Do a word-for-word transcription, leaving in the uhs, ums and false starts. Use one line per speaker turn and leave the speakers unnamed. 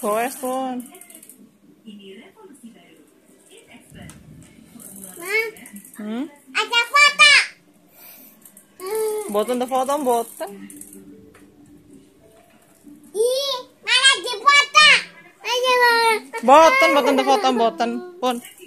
Goes pun. Hmm?
Ada foto.
Boten ada foto boten.
Ih, malah di foto. Ayo.
Boten boten ada foto boten pun.